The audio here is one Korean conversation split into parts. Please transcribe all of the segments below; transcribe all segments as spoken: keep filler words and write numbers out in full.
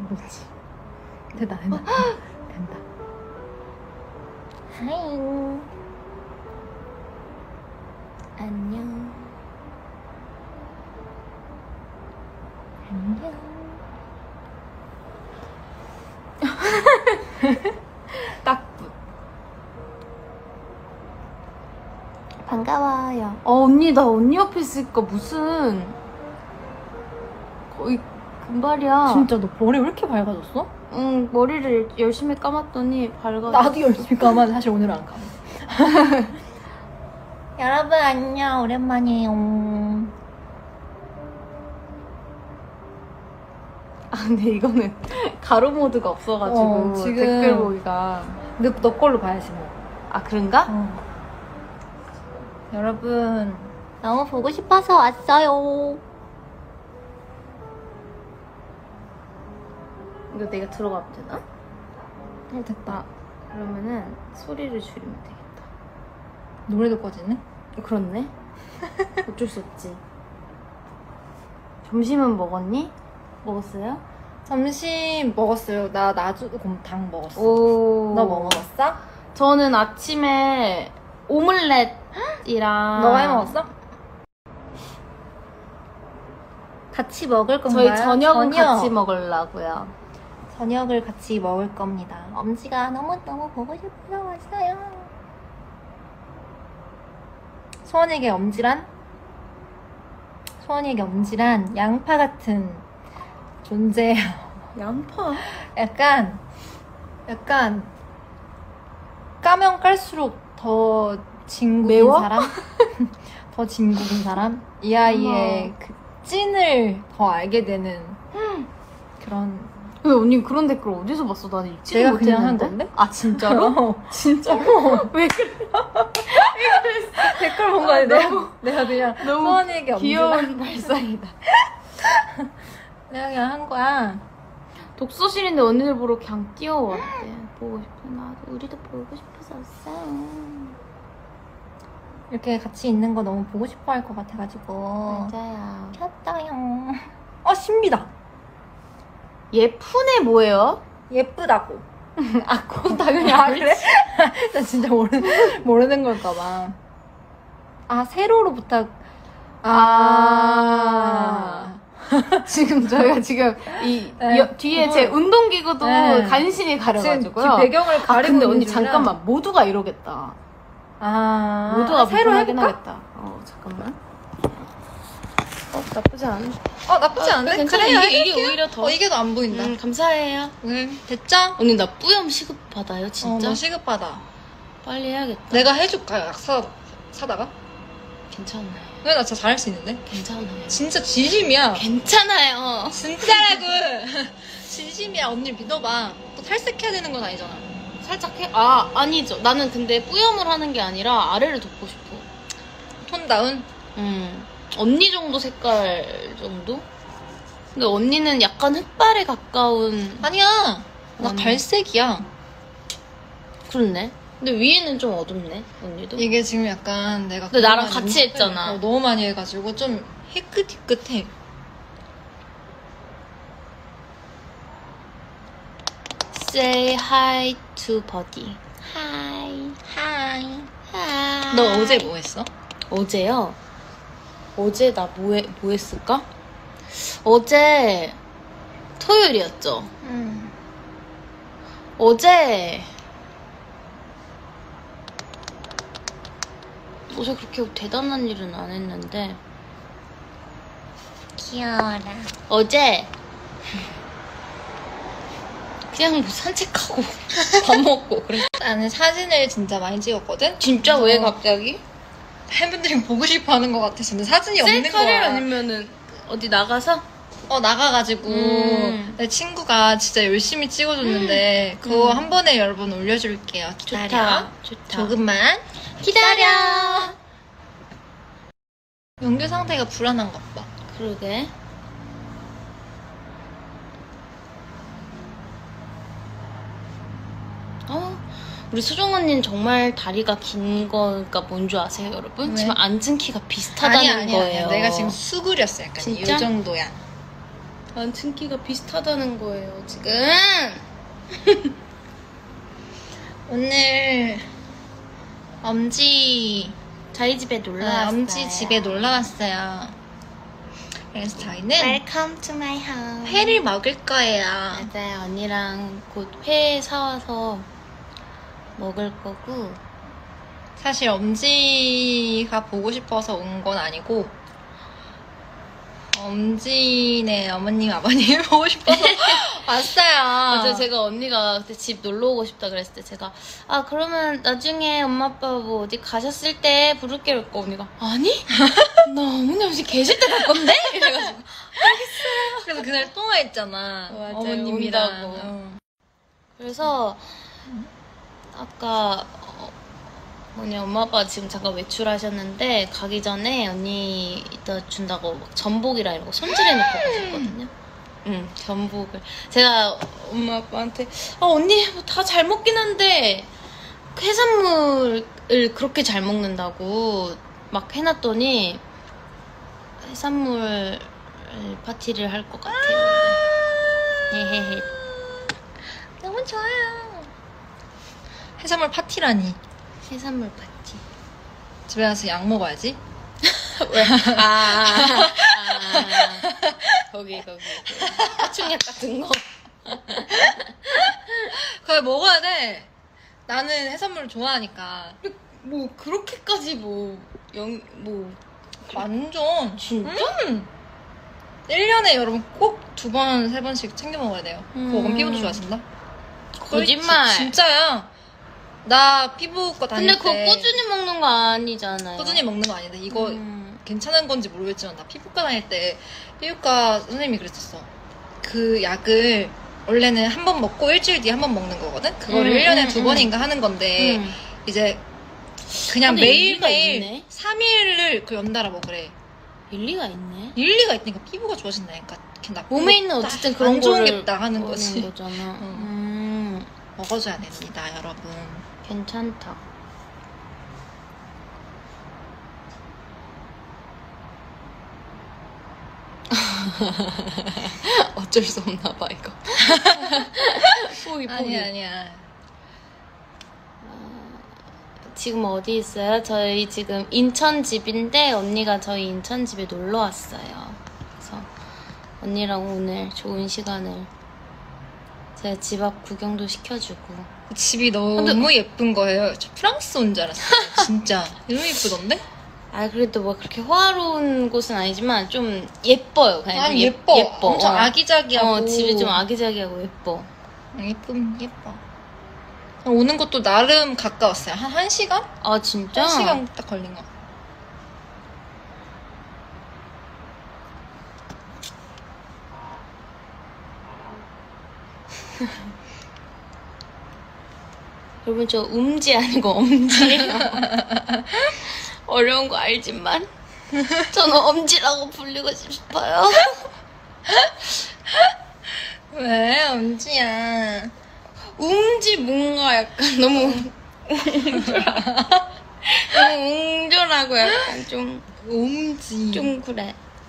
뭐지? 된다 된다 된다. 하이. 안녕. 안녕. 딱붙. 반가워요. 어 언니 나 언니 옆에 있으니까 무슨 거의 금발이야. 진짜 너 머리 왜 이렇게 밝아졌어? 응 머리를 열심히 감았더니 밝아. 나도 열심히 감았는데 사실 오늘은 안 감아. 여러분 안녕. 오랜만이에요. 아 근데 이거는 가로 모드가 없어가지고 어, 지금- 댓글 보기가. 너, 너 걸로 봐야지 뭐. 아 그런가? 어. 여러분 너무 보고 싶어서 왔어요. 이거 내가 들어가면 되나? 어 됐다. 그러면은 소리를 줄이면 되겠다. 노래도 꺼지네? 그렇네. 어쩔 수 없지. 점심은 먹었니? 먹었어요? 점심 먹었어요. 나 나주 곰탕 먹었어. 오. 너 뭐 먹었어? 저는 아침에 오믈렛이랑. 너가 해 먹었어? 같이 먹을 건가요? 저희 저녁은 저녁. 같이 먹으려고요. 저녁을 같이 먹을 겁니다. 엄지가 너무너무 보고 싶어서 왔어요. 소원에게 엄지란? 소원에게 엄지란 양파 같은 존재예요. 양파? 약간 약간 까면 깔수록 더 진국인 매워? 사람? 더 진국인 사람? 이 아이의 그 찐을 더 알게 되는 그런. 왜 언니 그런 댓글 어디서 봤어? 나는 읽지도 내가 못했는데. 그냥 한 건데? 아 진짜로? 진짜로? 왜 그래? 댓글 본 거야. 내가, 내가 그냥 너무 소원에게 엄지가 귀여운 발상이다. 내가 그냥 한 거야. 독서실인데 언니들 보러 그냥 뛰어왔대. 보고 싶어. 나도 우리도 보고 싶어서 왔어요. 이렇게 같이 있는 거 너무 보고 싶어 할 것 같아가지고 맞아요. 켰어요. 어 신비다. 예쁘네 뭐예요? 예쁘다고. 아 그건 당연히 아 알지. 그래? 나 진짜 모르는 모르는 걸까봐. 아 세로로 부탁. 아. 지금 저희가 지금 이 네, 여, 뒤에 제 운동기구도 네. 간신히 가려가지고요. 지금 배경을 아 가리고 근데 있는 언니 중이라. 잠깐만 모두가 이러겠다. 아 모두가 세로 불편하긴 해볼까? 하겠다. 어 잠깐만. 어 나쁘지 않은데. 어 나쁘지 어, 않네. 괜찮아. 그래 이게, 이게 오히려 더. 어 이게 더 안 보인다. 음, 감사해요. 응 됐죠? 언니 나 뿌염 시급 받아요 진짜? 어, 너 시급받아. 빨리 해야겠다. 내가 해줄까요? 약 사, 사다가? 괜찮아요. 왜 나 진짜 잘할 수 있는데? 괜찮아요. 진짜 진심이야. 괜찮아요. 진짜라고. 진심이야. 언니 믿어봐. 또 탈색해야 되는 건 아니잖아. 살짝 해. 아 아니죠. 나는 근데 뿌염을 하는 게 아니라 아래를 덮고 싶어. 톤 다운? 음 언니 정도 색깔 정도? 근데 언니는 약간 흑발에 가까운. 아니야. 나 아니. 갈색이야. 그렇네. 근데 위에는 좀 어둡네 언니도. 이게 지금 약간 내가 근데 나랑 그동안 같이 연습을 했잖아. 어, 너무 많이 해가지고 좀 희끗희끗해. Say hi to body. Hi. 하이. Hi. 너 어제 뭐 했어? 어제요? 어제 나 뭐, 해, 뭐 했을까? 어제 토요일이었죠. 음. 어제 어제 그렇게 대단한 일은 안 했는데 귀여워라. 어제 그냥 뭐 산책하고 밥 먹고 그랬어. 나는 사진을 진짜 많이 찍었거든? 진짜 그래서 왜 갑자기? 팬분들이 보고 싶어 하는 것 같아서 근데 사진이 없는 셀카를 거야. 아니면은 어디 나가서? 어 나가가지고 음. 내 친구가 진짜 열심히 찍어줬는데 그거 음. 한 번에 여러분 올려줄게요. 기다려. 좋다. 좋다. 조금만 기다려. 연결 상태가 불안한가 봐. 그러게. 어, 우리 수정 언니는 정말 다리가 긴 거가 뭔 줄 아세요, 여러분? 왜? 지금 앉은 키가 비슷하다는 아니야 아니야 거예요. 아니야. 내가 지금 수그렸어 약간 진짜? 이 정도야. 만층기가 비슷하다는 거예요, 지금. 오늘 엄지 저희 집에 놀러 아, 왔어요. 엄지 집에 놀러 왔어요. 그래서 저희는 Welcome to my house. 회를 먹을 거예요. 맞아요. 언니랑 곧 회 사와서 먹을 거고. 사실 엄지가 보고 싶어서 온 건 아니고 엄지네 어머님 아버님 보고 싶어서 왔어요. 맞아요. 제가 언니가 그때 집 놀러 오고 싶다 그랬을 때 제가 아 그러면 나중에 엄마 아빠 뭐 어디 가셨을 때 부를게 그랬고 언니가 아니? 나 어머니 없이 계실 때 갈 건데? 이래가지고 그래서 그날 통화했잖아. 맞아요. 어머님이랑. 온다고. 어. 그래서 아까 어, 뭐냐 엄마 아빠 지금 잠깐 외출하셨는데 가기 전에 언니 이따 준다고 막 전복이랑 이런 거 손질해놓고 가셨거든요. 응, 전복을 제가 엄마 아빠한테 아 언니 뭐 다 잘 먹긴 한데 해산물을 그렇게 잘 먹는다고 막 해놨더니 해산물 파티를 할 것 같아요. 헤헤헤. 너무 좋아요. 해산물 파티라니. 해산물 파티. 집에 가서 약 먹어야지. 왜? 아, 아, 아, 거기 거기 그 파충약 같은 거. 그래 먹어야 돼. 나는 해산물 좋아하니까. 뭐 그렇게까지 뭐영뭐 완전. 진짜? 음. 일 년에 여러분 꼭 두 번, 세 번씩 챙겨 먹어야 돼요. 음. 그거 먹으면 피부도 좋아진다. 거짓말. 지- 진짜야. 나 피부과 다닐 근데 그거 때 꾸준히 먹는 거 아니잖아요. 꾸준히 먹는 거 아닌데 이거 음. 괜찮은 건지 모르겠지만 나 피부과 다닐 때 피부과 선생님이 그랬었어. 그 약을 원래는 한 번 먹고 일주일 뒤에 한 번 먹는 거거든? 그거를 음, 일 년에 음, 두 음. 번인가 하는 건데 음. 이제 그냥 근데 일리가 매일매일 있네. 삼 일을 그 연달아 먹으래. 일리가 있네. 일리가 있으니까 피부가 좋아진다니까. 이렇게 나쁘고 몸에 있는 딱 어쨌든 그런 안 거를 좋은겠다 하는 먹는 거지. 거잖아. 응. 음, 먹어줘야 됩니다, 여러분. 괜찮다. 어쩔 수 없나 봐 이거. 포기 포기. 아니야, 아니야. 지금 어디 있어요? 저희 지금 인천 집인데 언니가 저희 인천 집에 놀러 왔어요. 그래서 언니랑 오늘 좋은 시간을 제가 집 앞 구경도 시켜주고. 집이 너무 근데- 예쁜 거예요. 저 프랑스 온 줄 알았어요. 진짜. 너무 예쁘던데? 아 그래도 뭐 그렇게 화려한 곳은 아니지만 좀 예뻐요. 그냥 아, 좀 예- 예뻐. 예뻐. 엄청 어. 아기자기하고. 어, 집이 좀 아기자기하고 예뻐. 예쁨, 예뻐. 오는 것도 나름 가까웠어요. 한 1시간? 아 진짜? 한 시간 딱 걸린 거. 여러분 저 음지 아니고 엄지예요. 어려운 거 알지만 저는 엄지라고 불리고 싶어요. 왜, 엄지야. 음지 뭔가 약간 너무 너무 웅졸하고 약간 좀, 엄지. 좀 그래.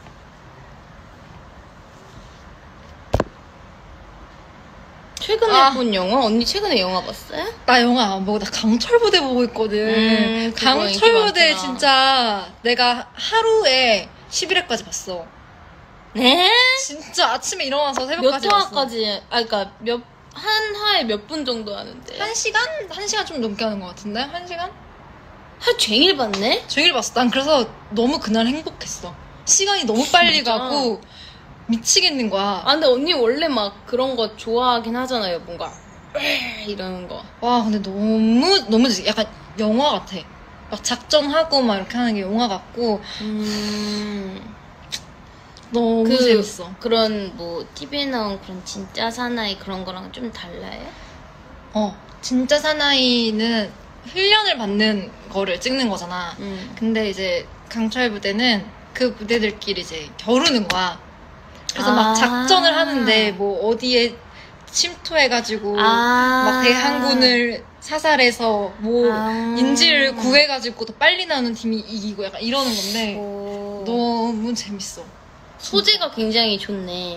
최근에 아. 본 영화? 언니 최근에 영화 봤어요? 나 영화 안 보고 나 강철부대 보고 있거든. 음, 그거 인기 강철부대 많구나. 진짜 내가 하루에 십일 회까지 봤어. 네? 진짜 아침에 일어나서 몇 새벽까지 봤어. 화까지? 아 그니까 몇, 한 화에 몇 분 정도 하는데? 한 시간? 한 시간 좀 넘게 하는 것 같은데? 한 시간? 하루 종일 봤네? 종일 봤어. 난 그래서 너무 그날 행복했어. 시간이 너무 빨리 진짜? 가고 미치겠는 거야. 아 근데 언니 원래 막 그런 거 좋아하긴 하잖아요. 뭔가 이러는 거. 와 근데 너무 너무 약간 영화 같아. 막 작전하고 막 이렇게 하는 게 영화 같고 음. 너무 그- 재밌어. 그런 뭐 티비에 나온 그런 진짜 사나이 그런 거랑 좀 달라요? 어 진짜 사나이는 훈련을 받는 거를 찍는 거잖아. 음. 근데 이제 강철 부대는 그 부대들끼리 이제 겨루는 거야. 그래서 아. 막 작전을 하는데 뭐 어디에 침투해가지고 아. 막 대항군을 사살해서 뭐 아. 인질을 구해가지고 더 빨리 나오는 팀이 이기고 약간 이러는 건데 오. 너무 재밌어. 소재가 굉장히 좋네.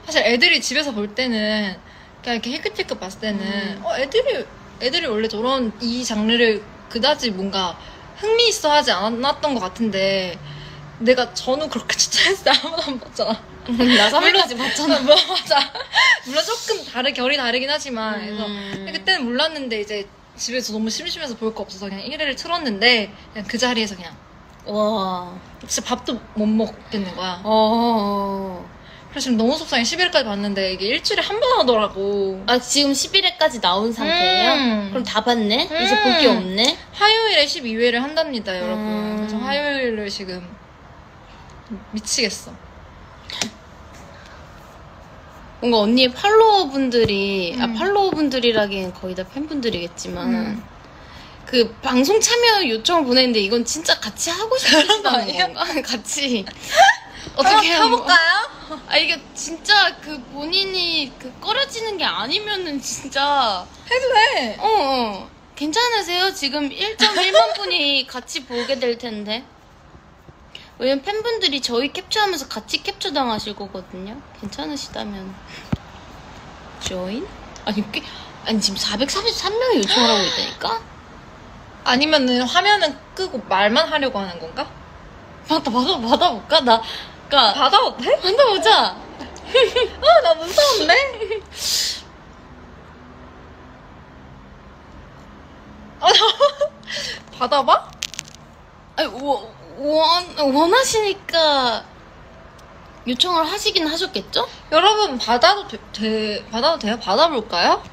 사실 애들이 집에서 볼 때는 그냥 이렇게 힐끗힐끗 봤을 때는 음. 어 애들이 애들이 원래 저런 이 장르를 그다지 뭔가 흥미 있어 하지 않았던 것 같은데 내가 전후 그렇게 추천했을 때 아무도 안 봤잖아. 나 삼 회까지 봤잖아. 뭐 맞아. 물론 조금 다르 결이 다르긴 하지만 그래서 음. 그때는 몰랐는데 이제 집에서 너무 심심해서 볼 거 없어서 그냥 일 회를 틀었는데 그냥 그 자리에서 그냥 와. 진짜 밥도 못 먹겠는 거야. 어. 그래서 지금 너무 속상해. 십일 회까지 봤는데 이게 일주일에 한 번 하더라고. 아, 지금 십일 회까지 나온 상태예요? 음. 그럼 다 봤네? 이제 음. 볼 게 없네? 화요일에 십이 회를 한답니다, 여러분. 음. 그래서 화요일을 지금 미치겠어. 뭔가 언니의 팔로워분들이, 아, 음. 팔로워분들이라기엔 거의 다 팬분들이겠지만, 음. 그 방송 참여 요청을 보냈는데 이건 진짜 같이 하고 싶으시다는 아니야? 건가? 같이. 어떻게 한번 켜볼까요? 아, 이게 진짜 그 본인이 그 꺼려지는 게 아니면은 진짜, 해도 돼. 어, 어. 괜찮으세요? 지금 일 점 일만 분이 같이 보게 될 텐데. 왜냐면 팬분들이 저희 캡처하면서 같이 캡처 당하실 거거든요. 괜찮으시다면. 조인? 아니, 꽤, 아니, 지금 사백삼십삼 명이 요청을 하고 있다니까? 아니면은 화면은 끄고 말만 하려고 하는 건가? 받아, 받아, 받아볼까? 나, 그니까, 받아도 돼? 받아보자. 아, 나 무서운데? 아, 나 받아봐? 아니, 워, 원, 원하시니까 요청을 하시긴 하셨겠죠? 여러분, 받아도 돼, 돼- 받아도 돼요? 받아볼까요?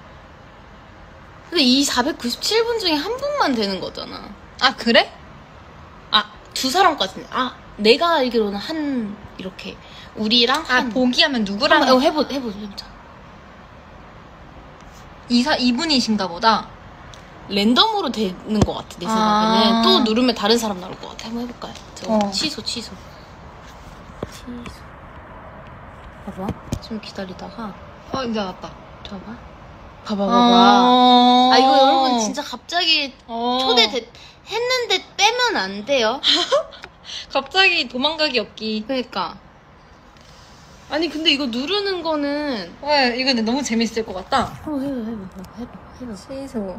근데 이 사백구십칠 분 중에 한 분만 되는 거잖아. 아, 그래? 아, 두 사람까지는. 아, 내가 알기로는 한, 이렇게. 우리랑 아, 한. 보기 하면 누구랑 한번, 어, 해보, 해보, 해보자. 이사, 이분이신가 보다. 랜덤으로 되는 것 같아, 내 생각에는. 아. 또 누르면 다른 사람 나올 것 같아. 한번 해볼까요? 저 어. 취소, 취소. 취소. 봐봐. 좀 기다리다가. 어, 이제 왔다. 봐봐. 봐봐, 봐봐. 아, 이거 여러분 진짜 갑자기 어. 초대 됐, 했는데 빼면 안 돼요. 갑자기 도망가기 없기. 그러니까. 아니, 근데 이거 누르는 거는. 왜, 이거 근데 너무 재밌을 것 같다. 한번 해봐, 해봐, 해봐, 해봐. 취소.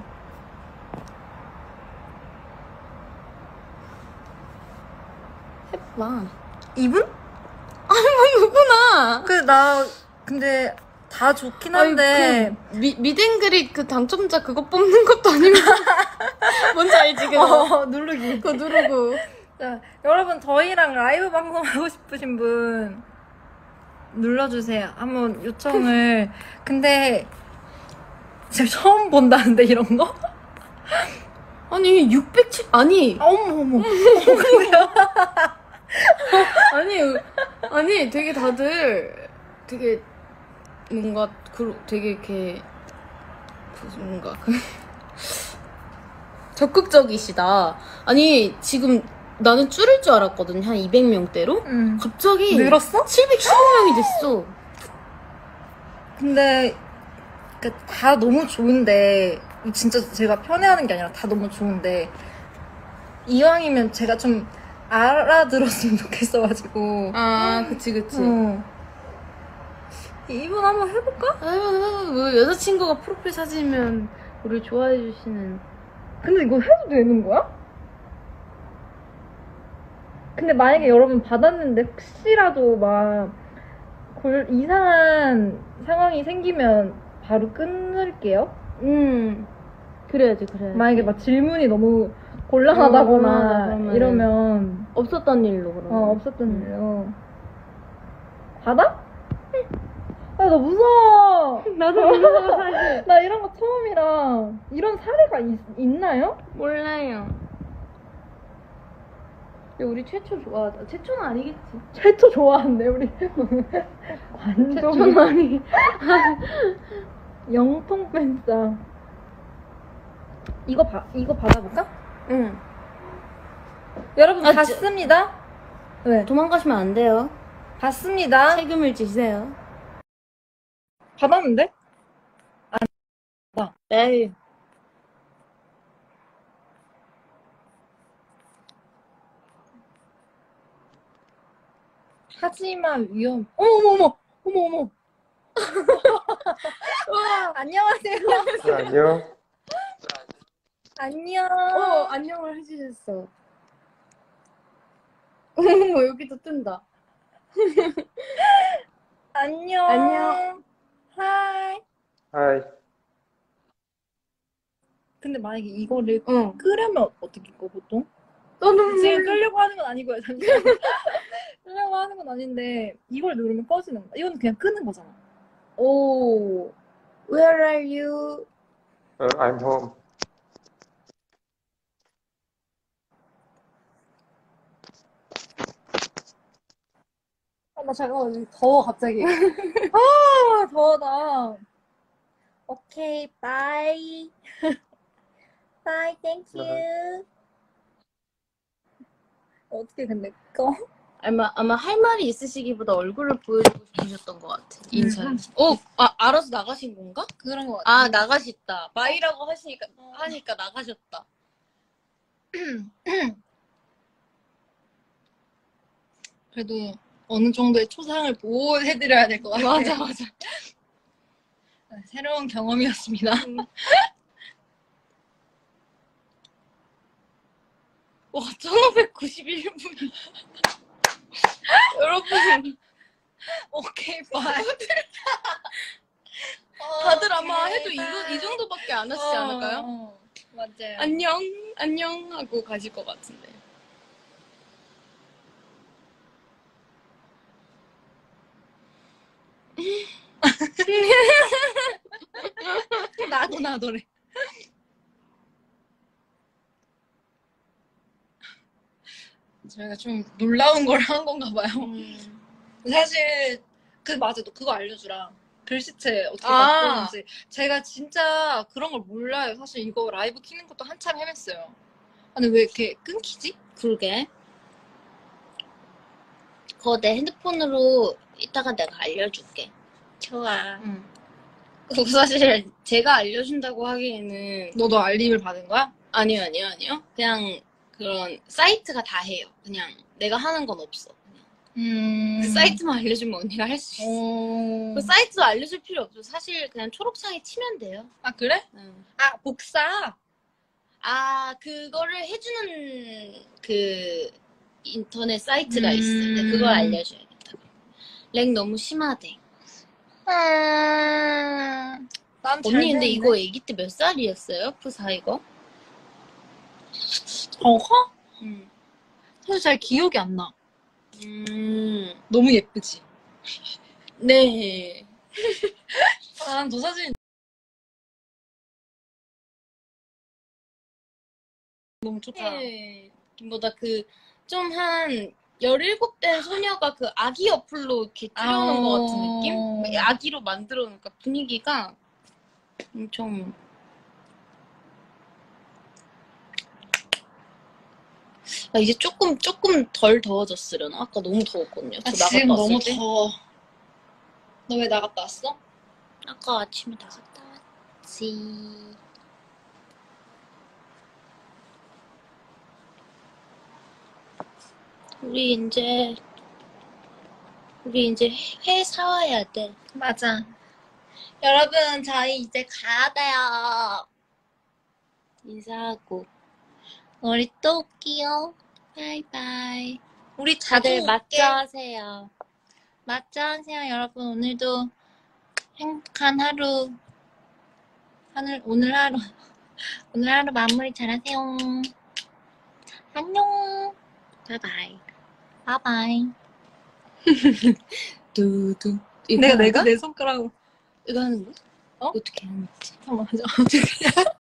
해봐. 이분? 아니, 뭐, 누구나. 그, 나, 근데, 다 좋긴 한데. 그 미, 미댕그릿 그 당첨자 그거 뽑는 것도 아니고. 뭔지 알지, 그거? 어, 누르기. 그거 누르고. 자, 여러분, 저희랑 라이브 방송하고 싶으신 분, 눌러주세요. 한번 요청을. 근데, 제가 처음 본다는데, 이런 거? 아니, 육백칠, 아니. 어머, 어머. 아니, 아니, 되게 다들 되게 뭔가 그 되게 이렇게 그 뭔가 그 적극적이시다. 아니, 지금 나는 줄일 줄 알았거든. 한 이백 명대로. 응. 갑자기 늘었어? 칠백십오 명이 됐어. 근데, 그, 다 너무 좋은데, 진짜 제가 편애하는 게 아니라 다 너무 좋은데, 이왕이면 제가 좀 알아들었으면 좋겠어가지고. 아, 그치, 그치. 어. 이분 한번 해볼까? 아유, 뭐 여자친구가 프로필 사진이면 우리 좋아해 주시는. 근데 이거 해도 되는 거야? 근데 만약에 여러분 받았는데 혹시라도 막 골, 이상한 상황이 생기면 바로 끊을게요. 음, 그래야지, 그래야지. 만약에 막 질문이 너무 곤란하다거나 어, 그러면은. 이러면 없었던 일로 그러면. 어 없었던 음. 일로 받아? 아 나 무서워. 나도 무서워, 사실. 나 이런 거 처음이라. 이런 사례가 있, 있나요? 몰라요. 야, 우리 최초 좋아하자. 최초는 아니겠지. 최초 좋아한대 우리. 완전 최초는 아니. 영통 뺀다. 이거 봐 이거 받아볼까? 응. 여러분 아, 봤습니다. 왜? 도망가시면 안 돼요. 봤습니다. 책임을 지세요. 받았는데? 에이. 하지만 위험. 어머 어머 어머 어머 어머. 와. 안녕하세요. 네, 안녕. 안녕. 어 안녕을 해주셨어. 어머 여기도 뜬다. 안녕. 안녕. 하이. 하이. 근데 만약에 이거를 어. 끄려면 어떻게 꺼 보통? 너는 지금 끄려고 하는 건 아니고요. 잠시만. 끄려고 하는 건 아닌데 이걸 누르면 꺼지는 거야. 이건 그냥 끄는 거잖아. 오. Where are you? 어, I'm home. 아, 나 잠깐만 여기 더워 갑자기. 아 더워다. 오케이 바이. 바이 땡큐. 어떻게 근데 꺼? 아마 아마 할 말이 있으시기보다 얼굴을 보여주고 싶으셨던 것 같아. 인사를. 음. 어, 아 알아서 나가신 건가? 그런 거 같아. 아 나가셨다. 바이라고 하시니까 하니까 나가셨다. 그래도 어느 정도의 초상을 보호해드려야 될 것 같아. 맞아 맞아. 새로운 경험이었습니다. 와 천오백구십일 분. 여러분 오케이 바이. 다들 아마 해도 이거 이 정도밖에 안 하시지 않을까요? 어, 맞아요. 안녕 안녕 하고 가실 것 같은데. 나도 나도래. 저희가 좀 놀라운 걸 한 건가 봐요. 음. 사실 그 맞아, 너 그거 알려주라. 글씨체 어떻게 아. 바꾸는지. 제가 진짜 그런 걸 몰라요. 사실 이거 라이브 키는 것도 한참 헤맸어요. 아니 왜 이렇게 끊기지? 그러게. 그거 내 핸드폰으로 이따가 내가 알려줄게. 좋아. 응. 그거 사실 제가 알려준다고 하기에는 너도 알림을 받은 거야? 아니요 아니요 아니요. 그냥 그런 사이트가 다 해요. 그냥 내가 하는 건 없어. 그냥. 음. 그 사이트만 알려주면 언니가 할 수 있어. 어. 그 사이트도 알려줄 필요 없어. 사실 그냥 초록창에 치면 돼요. 아 그래? 응. 아 복사. 아 그거를 해주는 그 인터넷 사이트가 음. 있어. 근데 그걸 알려줘야겠다. 렉 너무 심하대. 음. 난 잘 언니 근데 되는데. 이거 아기 때 몇 살이었어요? 푸사 이거? 저거? 음. 사실 잘 기억이 안 나. 음. 너무 예쁘지? 네. 아, 난 저 사진 너무 좋다. 네. 보다 그 좀 한 열일곱 된 소녀가 그 아기 어플로 이렇게 줄여놓은 것 같은 느낌? 아기로 만들어 놓으니까 분위기가 엄청. 아, 이제 조금 조금 덜 더워졌으려나? 아까 너무 더웠거든요. 저 아, 나갔다 지금 왔을 너무 때. 더워. 너 왜 나갔다 왔어? 아까 아침에 나갔다 왔지. 우리 이제 우리 이제 회 사와야 돼. 맞아. 여러분, 저희 이제 가야 돼요. 인사하고 우리 또 올게요. 바이바이. 우리 자주 다들 올게. 맞죠 하세요. 맞죠 하세요, 여러분. 오늘도 행복한 하루, 하늘, 오늘 하루, 오늘 하루 마무리 잘하세요. 안녕. 바이바이. 바이바이. 두두. 내가, 내가 내 손가락으로. 이거 하는 거? 어? 어떻게 하는지. 잠깐만, 어떻게